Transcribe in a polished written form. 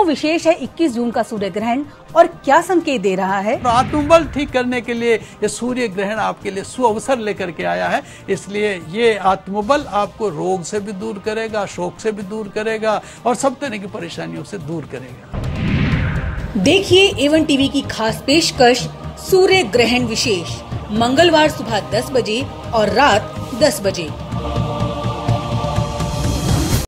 विशेष है 21 जून का सूर्य ग्रहण और क्या संकेत दे रहा है? आत्मबल ठीक करने के लिए ये सूर्य ग्रहण आपके लिए सुअवसर लेकर के आया है, इसलिए ये आत्मबल आपको रोग से भी दूर करेगा, शोक से भी दूर करेगा और सब तरह की परेशानियों से दूर करेगा। देखिए A1 टीवी की खास पेशकश सूर्य ग्रहण विशेष, मंगलवार सुबह 10 बजे और रात 10 बजे।